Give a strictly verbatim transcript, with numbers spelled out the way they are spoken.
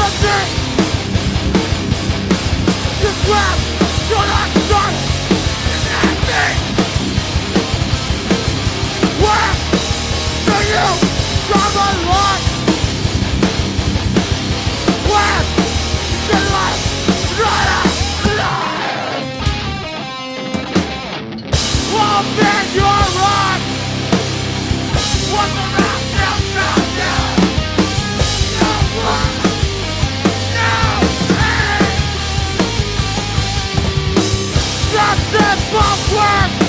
something. You grab your last shot and me. Where do you draw the line? Where should life draw the line? Open your eyes. What's around you, now, now? No one, no pain. Justice for work.